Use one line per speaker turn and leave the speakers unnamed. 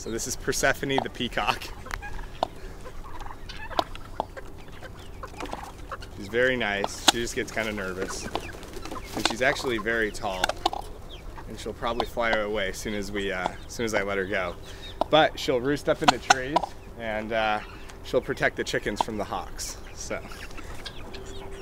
So this is Persephone the Peacock. She's very nice. She just gets kind of nervous. And she's actually very tall. And she'll probably fly away as soon as I let her go. But she'll roost up in the trees and she'll protect the chickens from the hawks. So